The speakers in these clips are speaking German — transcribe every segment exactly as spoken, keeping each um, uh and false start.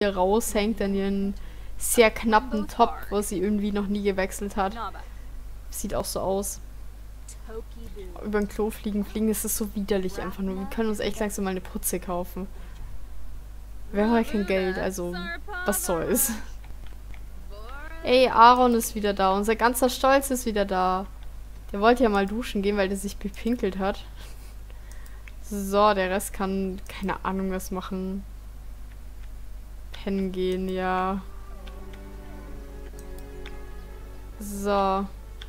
hier raushängt an ihren sehr knappen Top, wo sie irgendwie noch nie gewechselt hat. Sieht auch so aus. Über ein Klo fliegen. Fliegen ist es so widerlich einfach nur. Wir können uns echt langsam mal eine Putze kaufen. Wir haben halt kein Geld, also was soll's. Ey, Aaron ist wieder da. Unser ganzer Stolz ist wieder da. Der wollte ja mal duschen gehen, weil der sich bepinkelt hat. So, der Rest kann, keine Ahnung, was machen. Pennen gehen, ja. So. Hast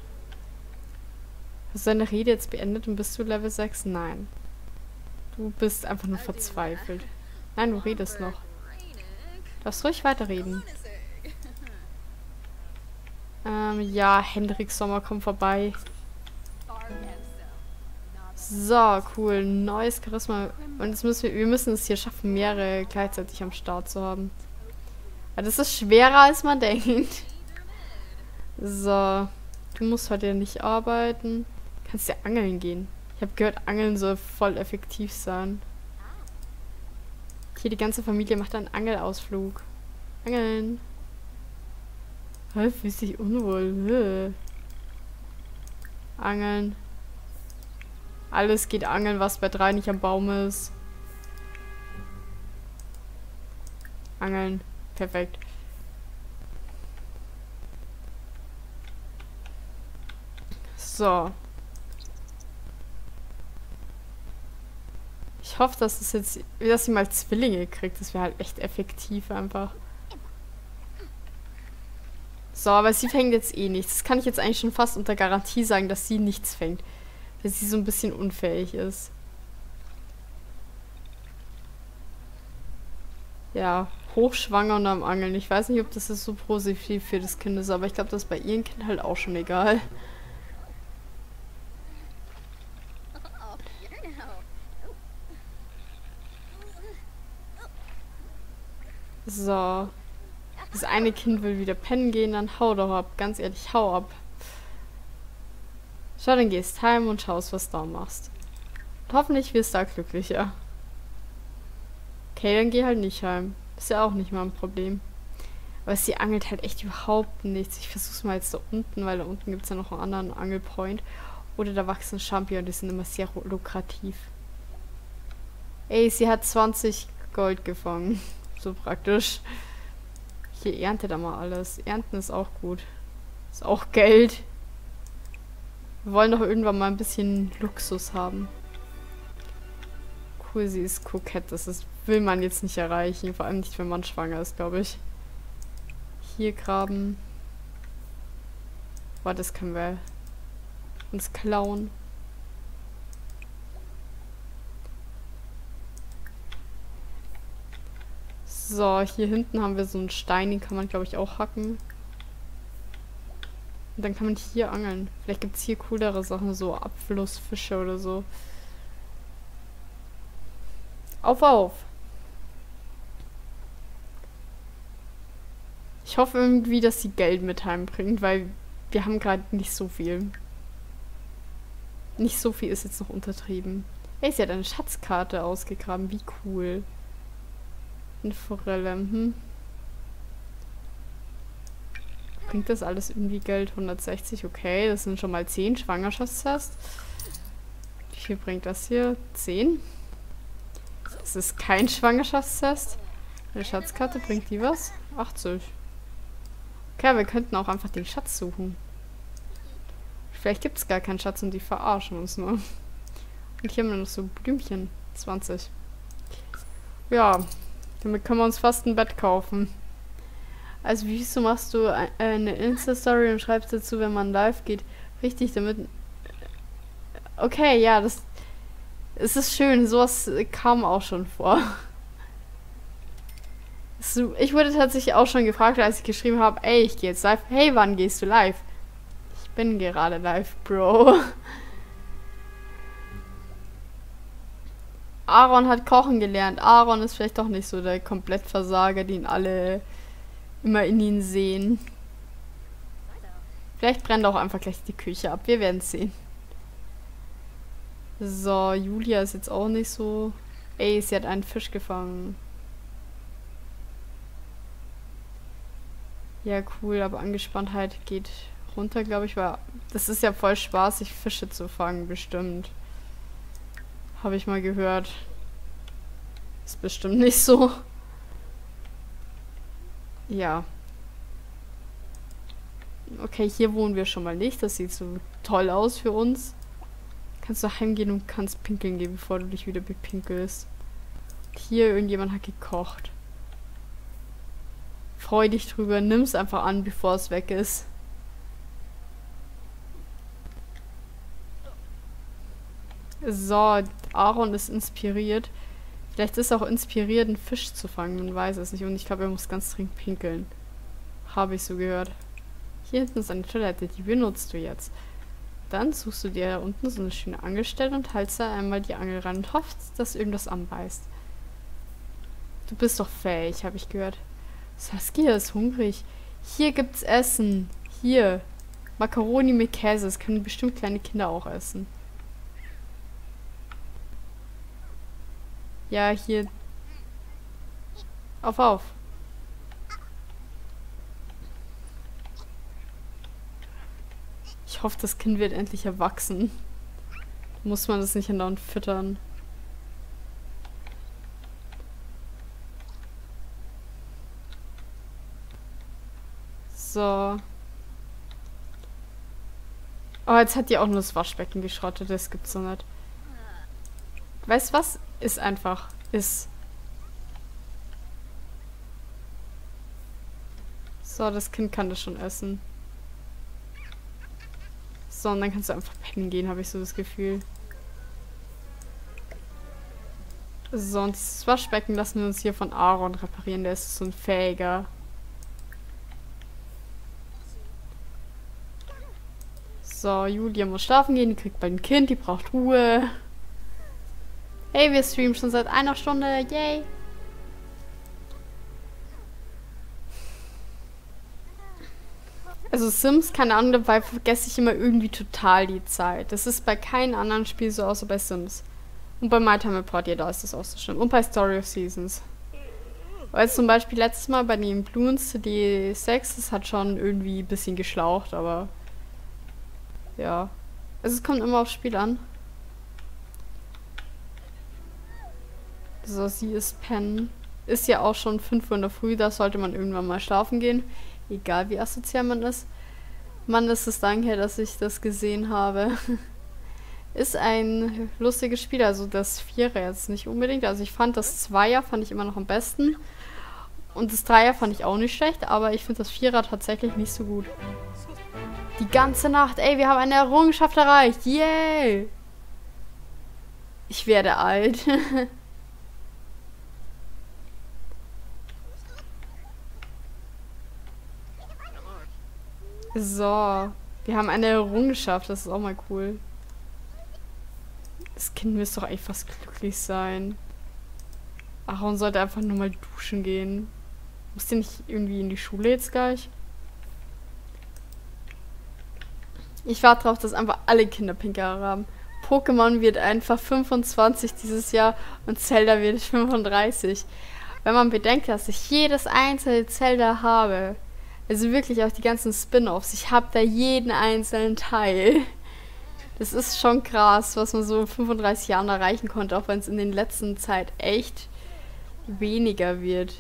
du deine Rede jetzt beendet und bist du Level sechs? Nein. Du bist einfach nur verzweifelt. Nein, du redest noch. Du darfst ruhig weiterreden. Ähm, ja, Hendrik Sommer kommt vorbei. So, cool. Neues Charisma. Und jetzt müssen wir, wir müssen es hier schaffen, mehrere gleichzeitig am Start zu haben. Aber das ist schwerer, als man denkt. So. Du musst heute ja nicht arbeiten. Kannst ja angeln gehen. Ich habe gehört, Angeln soll voll effektiv sein. Hier, die ganze Familie macht einen Angelausflug. Angeln. Hä, fühlst dich unwohl. Äh. Angeln. Alles geht angeln, was bei drei nicht am Baum ist. Angeln. Perfekt. So. Ich hoffe, dass es jetzt, dass sie mal Zwillinge kriegt. Das wäre halt echt effektiv einfach. So, aber sie fängt jetzt eh nichts. Das kann ich jetzt eigentlich schon fast unter Garantie sagen, dass sie nichts fängt. Weil sie so ein bisschen unfähig ist. Ja, hochschwanger und am Angeln. Ich weiß nicht, ob das so positiv für das Kind ist, aber ich glaube, das ist bei ihrem Kind halt auch schon egal. So. Das eine Kind will wieder pennen gehen, dann hau doch ab. Ganz ehrlich, hau ab. Schau, dann gehst heim und schaust, was du da machst. Und hoffentlich wirst du da glücklicher. Okay, dann geh halt nicht heim. Ist ja auch nicht mal ein Problem. Aber sie angelt halt echt überhaupt nichts. Ich versuch's mal jetzt da unten, weil da unten gibt es ja noch einen anderen Angelpoint. Oder da wachsen Champignons, die sind immer sehr lukrativ. Ey, sie hat zwanzig Gold gefangen. So praktisch. Hier erntet er mal alles. Ernten ist auch gut. Ist auch Geld. Wir wollen doch irgendwann mal ein bisschen Luxus haben. Cool, sie ist kokett. Das ist, will man jetzt nicht erreichen. Vor allem nicht, wenn man schwanger ist, glaube ich. Hier graben. Boah, das können wir uns klauen. So, hier hinten haben wir so einen Stein, den kann man, glaube ich, auch hacken. Und dann kann man hier angeln. Vielleicht gibt es hier coolere Sachen, so Abflussfische oder so. Auf, auf! Ich hoffe irgendwie, dass sie Geld mit heimbringt, weil wir haben gerade nicht so viel. Nicht so viel ist jetzt noch untertrieben. Hey, sie hat eine Schatzkarte ausgegraben. Wie cool. Eine Forelle. Hm. Bringt das alles irgendwie Geld? hundertsechzig, okay. Das sind schon mal zehn Schwangerschaftstests. Wie viel bringt das hier? zehn? Das ist kein Schwangerschaftstest. Eine Schatzkarte, bringt die was? achtzig. Okay, wir könnten auch einfach den Schatz suchen. Vielleicht gibt es gar keinen Schatz und die verarschen uns nur. Und hier haben wir noch so Blümchen. zwanzig. Ja, damit können wir uns fast ein Bett kaufen. Also wieso machst du eine Insta-Story und schreibst dazu, wenn man live geht? Richtig, damit... Okay, ja, das... Es ist schön, sowas kam auch schon vor. Ich wurde tatsächlich auch schon gefragt, als ich geschrieben habe, ey, ich gehe jetzt live. Hey, wann gehst du live? Ich bin gerade live, Bro. Aaron hat kochen gelernt. Aaron ist vielleicht doch nicht so der Komplettversager, den alle immer in ihn sehen. Vielleicht brennt auch einfach gleich die Küche ab. Wir werden es sehen. So, Julia ist jetzt auch nicht so... Ey, sie hat einen Fisch gefangen. Ja, cool, aber Angespanntheit geht runter, glaube ich, weil das ist ja voll spaßig, Fische zu fangen, bestimmt. Habe ich mal gehört. Ist bestimmt nicht so. Ja. Okay, hier wohnen wir schon mal nicht. Das sieht so toll aus für uns. Kannst du heimgehen und kannst pinkeln gehen, bevor du dich wieder bepinkelst. Hier, irgendjemand hat gekocht. Freu dich drüber, nimm's einfach an, bevor es weg ist. So, Aaron ist inspiriert. Vielleicht ist er auch inspiriert, einen Fisch zu fangen, man weiß es nicht. Und ich glaube, er muss ganz dringend pinkeln. Habe ich so gehört. Hier hinten ist eine Toilette, die benutzt du jetzt. Dann suchst du dir da unten so eine schöne Angelstelle und haltst da einmal die Angel ran und hoffst, dass irgendwas anbeißt. Du bist doch fähig, habe ich gehört. Saskia ist hungrig. Hier gibt's Essen. Hier. Macaroni mit Käse. Das können bestimmt kleine Kinder auch essen. Ja, hier. Auf, auf. Ich hoffe, das Kind wird endlich erwachsen. Muss man das nicht andauernd füttern. So. Oh, jetzt hat die auch nur das Waschbecken geschrottet. Das gibt's so nicht. Weißt du was? Ist einfach. Ist. So, das Kind kann das schon essen. So, und dann kannst du einfach pennen gehen, habe ich so das Gefühl. So, und das Waschbecken lassen wir uns hier von Aaron reparieren. Der ist so ein fähiger. So, Julia muss schlafen gehen. Die kriegt bald ein Kind. Die braucht Ruhe. Hey, wir streamen schon seit einer Stunde. Yay! Also Sims, keine Ahnung, dabei vergesse ich immer irgendwie total die Zeit. Das ist bei keinem anderen Spiel so, außer bei Sims. Und bei My Time Report, ja, da ist das auch so schlimm. Und bei Story of Seasons. Weil zum Beispiel letztes Mal bei den Bloons C D sechs, das hat schon irgendwie ein bisschen geschlaucht, aber ja. Also es kommt immer aufs Spiel an. So, sie ist pennen. Ist ja auch schon fünf Uhr in der Früh, da sollte man irgendwann mal schlafen gehen. Egal wie asozial man ist. Mann, ist es danke, dass ich das gesehen habe. Ist ein lustiges Spiel, also das Vierer jetzt nicht unbedingt. Also ich fand das Zweier fand ich immer noch am besten. Und das Dreier fand ich auch nicht schlecht, aber ich finde das Vierer tatsächlich nicht so gut. Die ganze Nacht, ey, wir haben eine Errungenschaft erreicht. Yay! Ich werde alt. So, wir haben eine Errungenschaft, das ist auch mal cool. Das Kind müsste doch eigentlich fast glücklich sein. Aaron sollte einfach nur mal duschen gehen. Muss der nicht irgendwie in die Schule jetzt gleich? Ich warte darauf, dass einfach alle Kinder pinke Haare haben. Pokémon wird einfach fünfundzwanzig dieses Jahr und Zelda wird fünfunddreißig. Wenn man bedenkt, dass ich jedes einzelne Zelda habe, also wirklich auch die ganzen Spin-Offs, ich habe da jeden einzelnen Teil. Das ist schon krass, was man so in fünfunddreißig Jahren erreichen konnte, auch wenn es in den letzten Zeit echt weniger wird.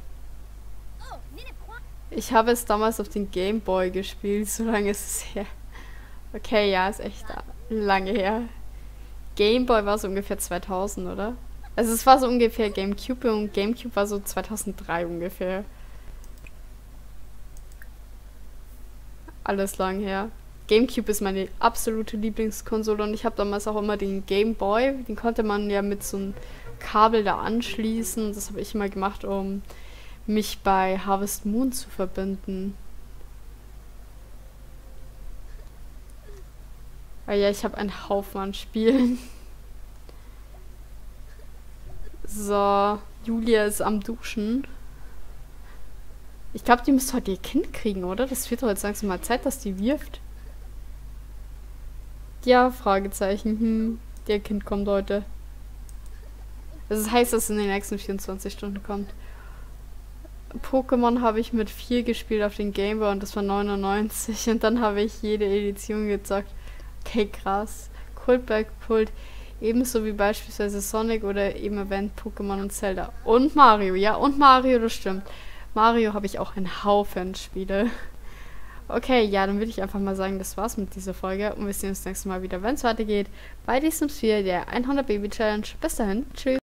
Ich habe es damals auf den Game Boy gespielt, so lange ist es her. Okay, ja, ist echt lange her. Game Boy war so ungefähr zweitausend, oder? Also es war so ungefähr GameCube und GameCube war so zweitausenddrei ungefähr. Alles lang her. GameCube ist meine absolute Lieblingskonsole und ich habe damals auch immer den Game Boy. Den konnte man ja mit so einem Kabel da anschließen. Das habe ich immer gemacht, um mich bei Harvest Moon zu verbinden. Ah ja, ich habe einen Haufen an Spielen. So, Julia ist am Duschen. Ich glaube, die müsste heute ihr Kind kriegen, oder? Das wird doch jetzt langsam mal Zeit, dass die wirft. Ja, Fragezeichen. Hm, ihr Kind kommt heute. Das heißt, dass es in den nächsten vierundzwanzig Stunden kommt. Pokémon habe ich mit vier gespielt auf den Game Boy und das war neunundneunzig und dann habe ich jede Edition gezockt. Okay, krass. Kult bei Kult. Ebenso wie beispielsweise Sonic oder eben Event, Pokémon und Zelda. Und Mario, ja, und Mario, das stimmt. Mario habe ich auch einen Haufen Spiele. Okay, ja, dann würde ich einfach mal sagen, das war's mit dieser Folge und wir sehen uns nächstes Mal wieder, wenn es weitergeht, bei diesem Spiel der hundert Baby Challenge. Bis dahin, tschüss.